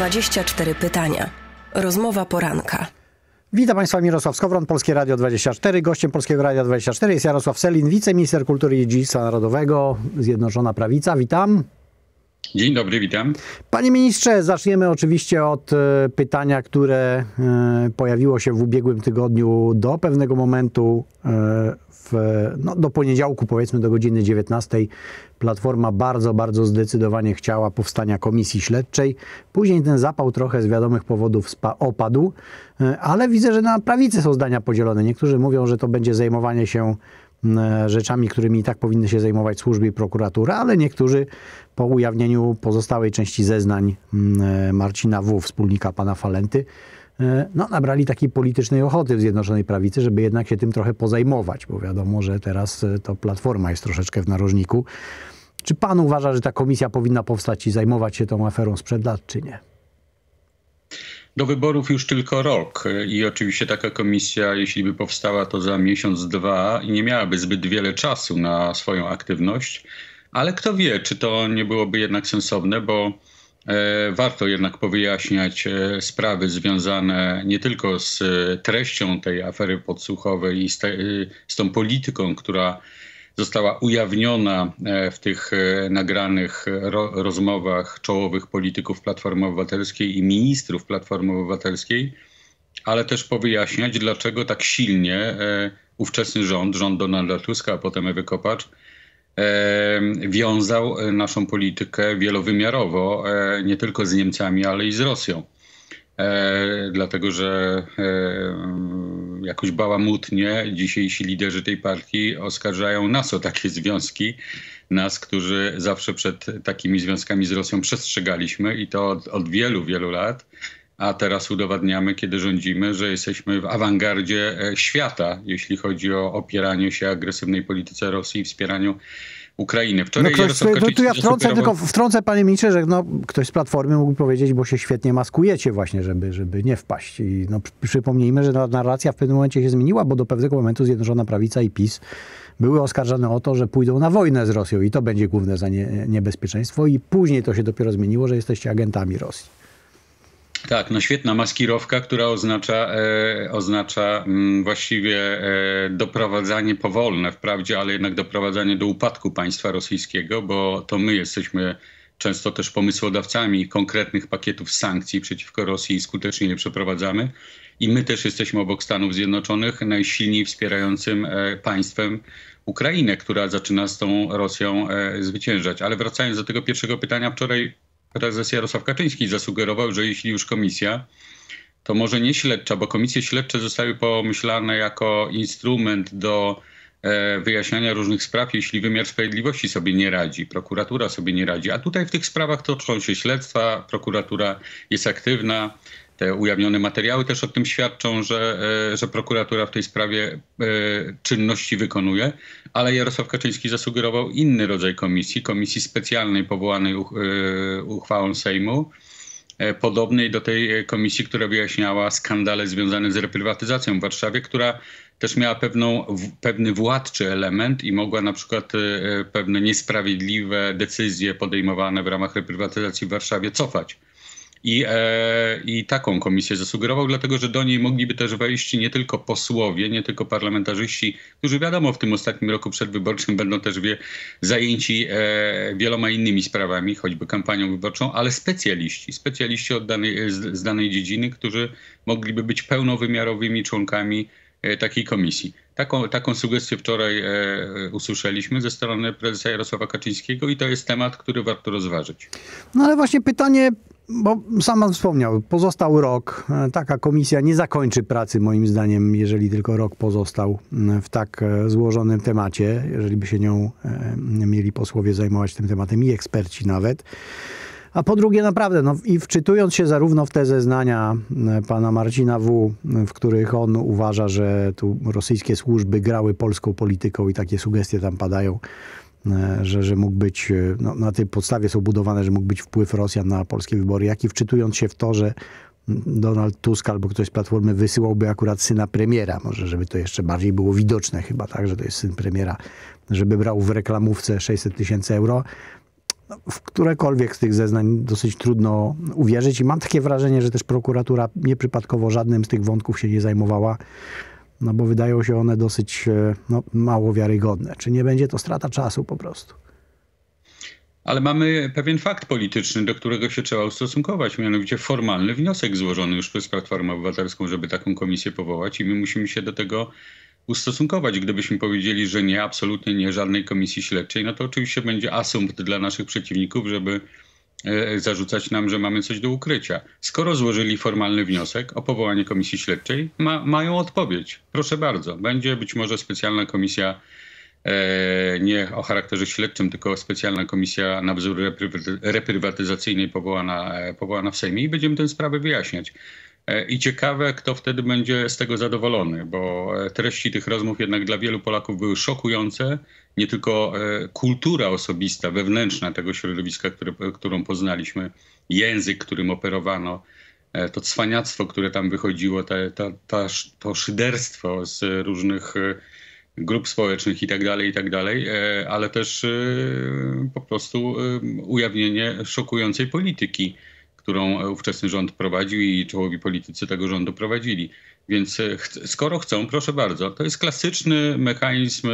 24 pytania. Rozmowa poranka. Witam Państwa, Mirosław Skowron, Polskie Radio 24. Gościem Polskiego Radia 24 jest Jarosław Sellin, wiceminister kultury i dziedzictwa narodowego, Zjednoczona Prawica. Witam. Dzień dobry, witam. Panie ministrze, zaczniemy oczywiście od pytania, które pojawiło się w ubiegłym tygodniu do pewnego momentu, do poniedziałku, powiedzmy do godziny 19. Platforma bardzo zdecydowanie chciała powstania komisji śledczej. Później ten zapał trochę z wiadomych powodów opadł, ale widzę, że na prawicy są zdania podzielone. Niektórzy mówią, że to będzie zajmowanie się rzeczami, którymi i tak powinny się zajmować służby i prokuratura, ale niektórzy po ujawnieniu pozostałej części zeznań Marcina W., wspólnika pana Falenty, nabrali takiej politycznej ochoty w Zjednoczonej Prawicy, żeby jednak się tym trochę pozajmować, bo wiadomo, że teraz to Platforma jest troszeczkę w narożniku. Czy pan uważa, że ta komisja powinna powstać i zajmować się tą aferą sprzed lat, czy nie? Do wyborów już tylko rok i oczywiście taka komisja, jeśli by powstała, to za miesiąc, dwa i nie miałaby zbyt wiele czasu na swoją aktywność, ale kto wie, czy to nie byłoby jednak sensowne, bo warto jednak powyjaśniać sprawy związane nie tylko z treścią tej afery podsłuchowej i z tą polityką, która została ujawniona w tych nagranych rozmowach czołowych polityków Platformy Obywatelskiej i ministrów Platformy Obywatelskiej, ale też powyjaśniać, dlaczego tak silnie ówczesny rząd Donalda Tuska, a potem Ewy Kopacz, wiązał naszą politykę wielowymiarowo, nie tylko z Niemcami, ale i z Rosją. Dlatego, że jakoś bałamutnie dzisiejsi liderzy tej partii oskarżają nas o takie związki. Nas, którzy zawsze przed takimi związkami z Rosją przestrzegaliśmy i to od wielu lat. A teraz udowadniamy, kiedy rządzimy, że jesteśmy w awangardzie świata, jeśli chodzi o opieranie się agresywnej polityce Rosji i wspieraniu Ukrainy. Wczoraj tu ja wtrącę, panie ministrze, że ktoś z Platformy mógł powiedzieć, bo się świetnie maskujecie właśnie, żeby nie wpaść. I przypomnijmy, że narracja w pewnym momencie się zmieniła, bo do pewnego momentu Zjednoczona Prawica i PiS były oskarżane o to, że pójdą na wojnę z Rosją i to będzie główne niebezpieczeństwo. I później to się dopiero zmieniło, że jesteście agentami Rosji. Tak, świetna maskirowka, która oznacza właściwie doprowadzanie powolne wprawdzie, ale jednak doprowadzanie do upadku państwa rosyjskiego, bo to my jesteśmy często też pomysłodawcami konkretnych pakietów sankcji przeciwko Rosji i skutecznie je przeprowadzamy. I my też jesteśmy obok Stanów Zjednoczonych najsilniej wspierającym państwem Ukrainę, która zaczyna z tą Rosją zwyciężać. Ale wracając do tego pierwszego pytania, wczoraj prezes Jarosław Kaczyński zasugerował, że jeśli już komisja, to może nie śledcza, bo komisje śledcze zostały pomyślane jako instrument do wyjaśniania różnych spraw, jeśli wymiar sprawiedliwości sobie nie radzi, prokuratura sobie nie radzi. A tutaj w tych sprawach toczą się śledztwa, prokuratura jest aktywna. Te ujawnione materiały też o tym świadczą, że prokuratura w tej sprawie czynności wykonuje, ale Jarosław Kaczyński zasugerował inny rodzaj komisji specjalnej powołanej uchwałą Sejmu, podobnej do tej komisji, która wyjaśniała skandale związane z reprywatyzacją w Warszawie, która też miała pewny władczy element i mogła na przykład pewne niesprawiedliwe decyzje podejmowane w ramach reprywatyzacji w Warszawie cofać. I taką komisję zasugerował, dlatego że do niej mogliby też wejść nie tylko posłowie, nie tylko parlamentarzyści, którzy wiadomo w tym ostatnim roku przedwyborczym będą też zajęci wieloma innymi sprawami, choćby kampanią wyborczą, ale specjaliści z danej dziedziny, którzy mogliby być pełnowymiarowymi członkami takiej komisji. Taką sugestię wczoraj usłyszeliśmy ze strony prezesa Jarosława Kaczyńskiego i to jest temat, który warto rozważyć. No ale właśnie pytanie, bo sam pan wspomniał, pozostał rok. Taka komisja nie zakończy pracy moim zdaniem, jeżeli tylko rok pozostał w tak złożonym temacie, jeżeli by się nią mieli posłowie zajmować tym tematem i eksperci nawet. A po drugie naprawdę, i wczytując się zarówno w te zeznania pana Marcina W., w których on uważa, że tu rosyjskie służby grały polską polityką i takie sugestie tam padają, że mógł być, na tej podstawie są budowane, że mógł być wpływ Rosjan na polskie wybory, jak i wczytując się w to, że Donald Tusk albo ktoś z Platformy wysyłałby akurat syna premiera, może żeby to jeszcze bardziej było widoczne chyba, tak, że to jest syn premiera, żeby brał w reklamówce 600 000 euro. w którekolwiek z tych zeznań dosyć trudno uwierzyć i mam takie wrażenie, że też prokuratura nieprzypadkowo żadnym z tych wątków się nie zajmowała, no bo wydają się one dosyć mało wiarygodne. Czy nie będzie to strata czasu po prostu? Ale mamy pewien fakt polityczny, do którego się trzeba ustosunkować, mianowicie formalny wniosek złożony już przez Platformę Obywatelską, żeby taką komisję powołać i my musimy się do tego ustosunkować. Gdybyśmy powiedzieli, że nie, absolutnie nie, żadnej komisji śledczej, no to oczywiście będzie asumpt dla naszych przeciwników, żeby zarzucać nam, że mamy coś do ukrycia. Skoro złożyli formalny wniosek o powołanie komisji śledczej, mają odpowiedź. Proszę bardzo, będzie być może specjalna komisja, nie o charakterze śledczym, tylko specjalna komisja na wzór reprywatyzacyjnej powołana w Sejmie i będziemy tę sprawę wyjaśniać. I ciekawe, kto wtedy będzie z tego zadowolony, bo treści tych rozmów jednak dla wielu Polaków były szokujące. Nie tylko kultura osobista, wewnętrzna tego środowiska, którą poznaliśmy, język, którym operowano, to cwaniactwo, które tam wychodziło, to szyderstwo z różnych grup społecznych i tak dalej, ale też po prostu ujawnienie szokującej polityki, którą ówczesny rząd prowadził i czołowi politycy tego rządu prowadzili. Więc skoro chcą, proszę bardzo, to jest klasyczny mechanizm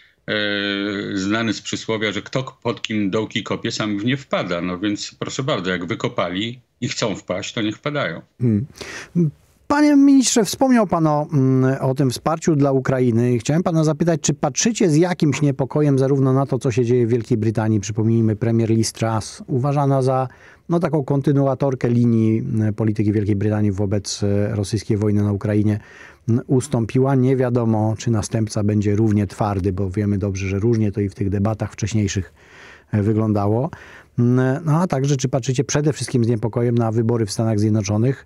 znany z przysłowia, że kto pod kim dołki kopie, sam w nie wpada. No więc proszę bardzo, jak wykopali i chcą wpaść, to niech wpadają. Panie ministrze, wspomniał pan o tym wsparciu dla Ukrainy. Chciałem pana zapytać, czy patrzycie z jakimś niepokojem zarówno na to, co się dzieje w Wielkiej Brytanii? Przypomnijmy, premier Liz Truss, uważana za taką kontynuatorkę linii polityki Wielkiej Brytanii wobec rosyjskiej wojny na Ukrainie, ustąpiła. Nie wiadomo, czy następca będzie równie twardy, bo wiemy dobrze, że różnie to i w tych debatach wcześniejszych wyglądało. No a także, czy patrzycie przede wszystkim z niepokojem na wybory w Stanach Zjednoczonych,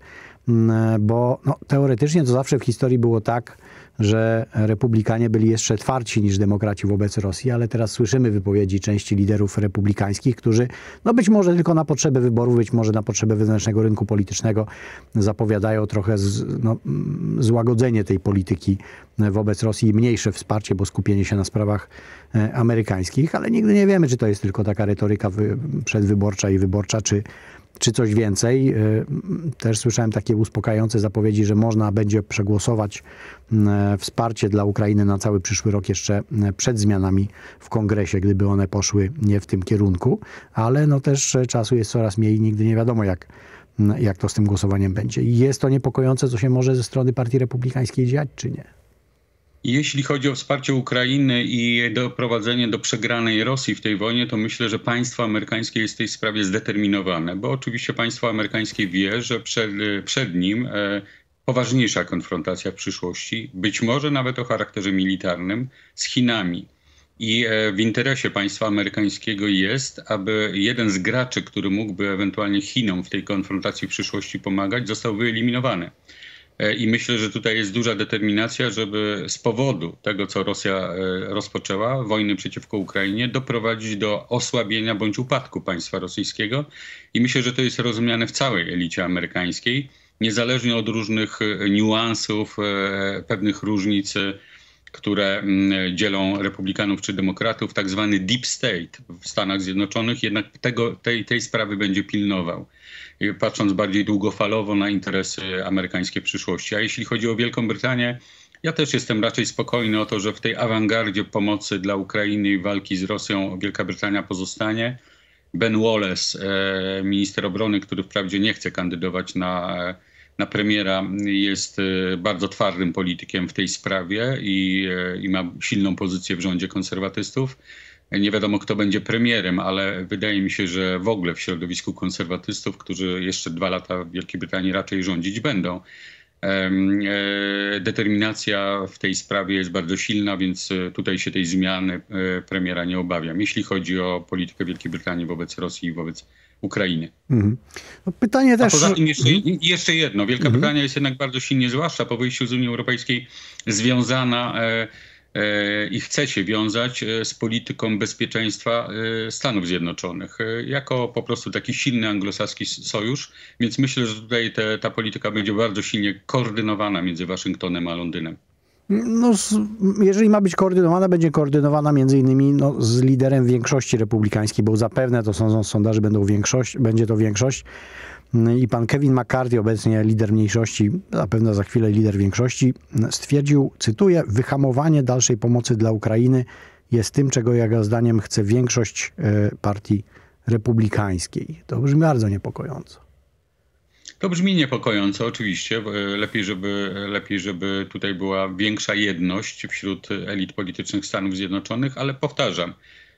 bo teoretycznie to zawsze w historii było tak, że republikanie byli jeszcze twardsi niż demokraci wobec Rosji, ale teraz słyszymy wypowiedzi części liderów republikańskich, którzy być może tylko na potrzeby wyborów, być może na potrzeby wewnętrznego rynku politycznego zapowiadają trochę złagodzenie tej polityki wobec Rosji i mniejsze wsparcie, bo skupienie się na sprawach amerykańskich, ale nigdy nie wiemy, czy to jest tylko taka retoryka przedwyborcza i wyborcza, czy coś więcej. Też słyszałem takie uspokajające zapowiedzi, że można będzie przegłosować wsparcie dla Ukrainy na cały przyszły rok jeszcze przed zmianami w Kongresie, gdyby one poszły nie w tym kierunku, ale też czasu jest coraz mniej i nigdy nie wiadomo, jak to z tym głosowaniem będzie. I jest to niepokojące, co się może ze strony Partii Republikańskiej dziać, czy nie? Jeśli chodzi o wsparcie Ukrainy i doprowadzenie do przegranej Rosji w tej wojnie, to myślę, że państwo amerykańskie jest w tej sprawie zdeterminowane, bo oczywiście państwo amerykańskie wie, że przed nim poważniejsza konfrontacja w przyszłości, być może nawet o charakterze militarnym, z Chinami. I w interesie państwa amerykańskiego jest, aby jeden z graczy, który mógłby ewentualnie Chinom w tej konfrontacji w przyszłości pomagać, został wyeliminowany. I myślę, że tutaj jest duża determinacja, żeby z powodu tego, co Rosja rozpoczęła, wojny przeciwko Ukrainie, doprowadzić do osłabienia bądź upadku państwa rosyjskiego. I myślę, że to jest rozumiane w całej elicie amerykańskiej, niezależnie od różnych niuansów, pewnych różnic, które dzielą republikanów czy demokratów, tak zwany deep state w Stanach Zjednoczonych, jednak tej sprawy będzie pilnował, patrząc bardziej długofalowo na interesy amerykańskie przyszłości. A jeśli chodzi o Wielką Brytanię, ja też jestem raczej spokojny o to, że w tej awangardzie pomocy dla Ukrainy i walki z Rosją Wielka Brytania pozostanie. Ben Wallace, minister obrony, który wprawdzie nie chce kandydować na premiera, jest bardzo twardym politykiem w tej sprawie i ma silną pozycję w rządzie konserwatystów. Nie wiadomo, kto będzie premierem, ale wydaje mi się, że w ogóle w środowisku konserwatystów, którzy jeszcze 2 lata w Wielkiej Brytanii raczej rządzić będą, determinacja w tej sprawie jest bardzo silna, więc tutaj się tej zmiany premiera nie obawiam, jeśli chodzi o politykę Wielkiej Brytanii wobec Rosji i wobec Ukrainy. Pytanie też... A poza tym jeszcze jedno. Wielka Brytania jest jednak bardzo silnie, zwłaszcza po wyjściu z Unii Europejskiej, związana i chce się wiązać z polityką bezpieczeństwa Stanów Zjednoczonych jako po prostu taki silny anglosaski sojusz, więc myślę, że tutaj ta polityka będzie bardzo silnie koordynowana między Waszyngtonem a Londynem. No, jeżeli ma być koordynowana, będzie koordynowana między innymi z liderem większości republikańskiej, bo zapewne to sądzą sondaże, będzie to większość. I pan Kevin McCarthy, obecnie lider mniejszości, zapewne za chwilę lider większości, stwierdził, cytuję, wyhamowanie dalszej pomocy dla Ukrainy jest tym, czego jego zdaniem chce większość partii republikańskiej. To brzmi bardzo niepokojąco. To brzmi niepokojąco, oczywiście. Lepiej, żeby tutaj była większa jedność wśród elit politycznych Stanów Zjednoczonych, ale powtarzam,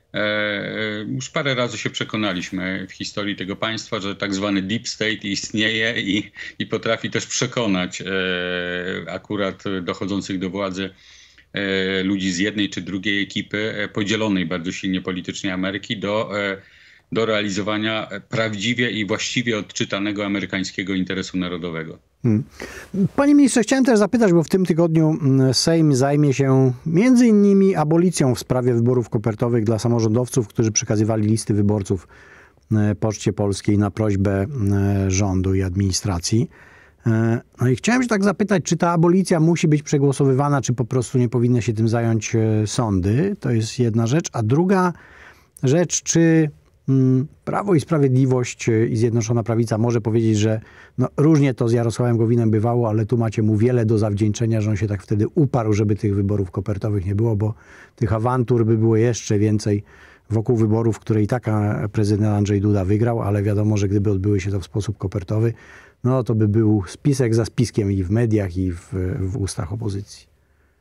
już parę razy się przekonaliśmy w historii tego państwa, że tak zwany deep state istnieje i potrafi też przekonać akurat dochodzących do władzy ludzi z jednej czy drugiej ekipy, podzielonej bardzo silnie politycznie Ameryki, do realizowania prawdziwie i właściwie odczytanego amerykańskiego interesu narodowego. Panie ministrze, chciałem też zapytać, bo w tym tygodniu Sejm zajmie się między innymi abolicją w sprawie wyborów kopertowych dla samorządowców, którzy przekazywali listy wyborców Poczcie Polskiej na prośbę rządu i administracji. No i chciałem się tak zapytać, czy ta abolicja musi być przegłosowywana, czy po prostu nie powinny się tym zająć sądy? To jest jedna rzecz. A druga rzecz, czy Prawo i Sprawiedliwość i Zjednoczona Prawica może powiedzieć, że różnie to z Jarosławem Gowinem bywało, ale tu macie mu wiele do zawdzięczenia, że on się tak wtedy uparł, żeby tych wyborów kopertowych nie było, bo tych awantur by było jeszcze więcej wokół wyborów, które i tak prezydent Andrzej Duda wygrał, ale wiadomo, że gdyby odbyły się to w sposób kopertowy, to by był spisek za spiskiem i w mediach, i w ustach opozycji.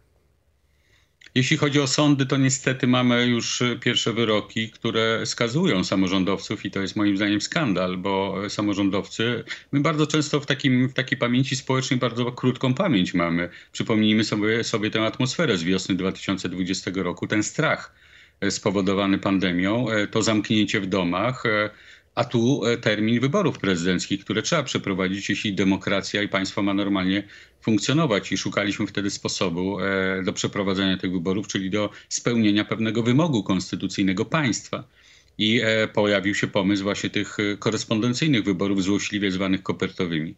Jeśli chodzi o sądy, to niestety mamy już pierwsze wyroki, które skazują samorządowców i to jest moim zdaniem skandal, bo samorządowcy, my bardzo często w takiej pamięci społecznej bardzo krótką pamięć mamy. Przypomnijmy sobie tę atmosferę z wiosny 2020 roku, ten strach spowodowany pandemią, to zamknięcie w domach, a tu termin wyborów prezydenckich, które trzeba przeprowadzić, jeśli demokracja i państwo ma normalnie funkcjonować. I szukaliśmy wtedy sposobu do przeprowadzenia tych wyborów, czyli do spełnienia pewnego wymogu konstytucyjnego państwa. I pojawił się pomysł właśnie tych korespondencyjnych wyborów, złośliwie zwanych kopertowymi.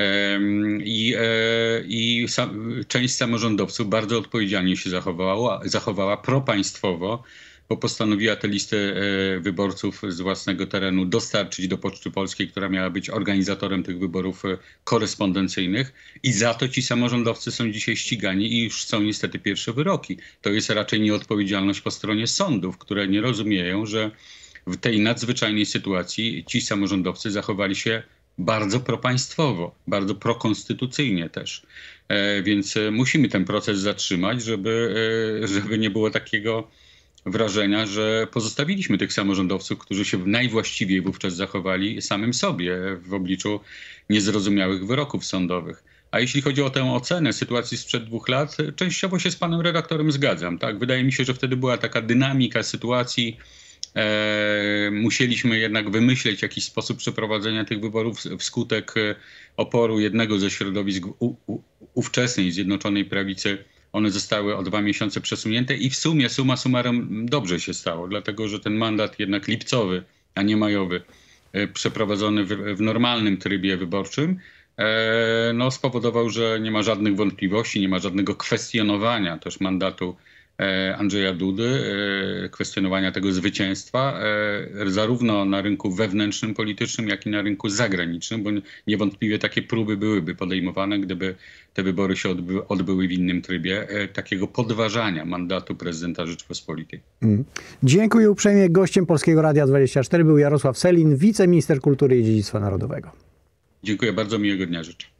Część samorządowców bardzo odpowiedzialnie się zachowała propaństwowo, bo postanowiła tę listę wyborców z własnego terenu dostarczyć do Poczty Polskiej, która miała być organizatorem tych wyborów korespondencyjnych. I za to ci samorządowcy są dzisiaj ścigani i już są niestety pierwsze wyroki. To jest raczej nieodpowiedzialność po stronie sądów, które nie rozumieją, że w tej nadzwyczajnej sytuacji ci samorządowcy zachowali się bardzo propaństwowo, bardzo prokonstytucyjnie też. Więc musimy ten proces zatrzymać, żeby nie było takiego wrażenia, że pozostawiliśmy tych samorządowców, którzy się najwłaściwiej wówczas zachowali samym sobie w obliczu niezrozumiałych wyroków sądowych. A jeśli chodzi o tę ocenę sytuacji sprzed 2 lat, częściowo się z panem redaktorem zgadzam. Tak? Wydaje mi się, że wtedy była taka dynamika sytuacji. Musieliśmy jednak wymyśleć jakiś sposób przeprowadzenia tych wyborów wskutek oporu jednego ze środowisk ówczesnej Zjednoczonej Prawicy. One zostały o 2 miesiące przesunięte i w sumie, summa summarum, dobrze się stało, dlatego że ten mandat jednak lipcowy, a nie majowy, przeprowadzony w normalnym trybie wyborczym, spowodował, że nie ma żadnych wątpliwości, nie ma żadnego kwestionowania też mandatu Andrzeja Dudy, kwestionowania tego zwycięstwa, zarówno na rynku wewnętrznym politycznym, jak i na rynku zagranicznym, bo niewątpliwie takie próby byłyby podejmowane, gdyby te wybory się odbyły w innym trybie, takiego podważania mandatu prezydenta Rzeczypospolitej. Dziękuję uprzejmie. Gościem Polskiego Radia 24 był Jarosław Sellin, wiceminister kultury i dziedzictwa narodowego. Dziękuję bardzo, miłego dnia życzę.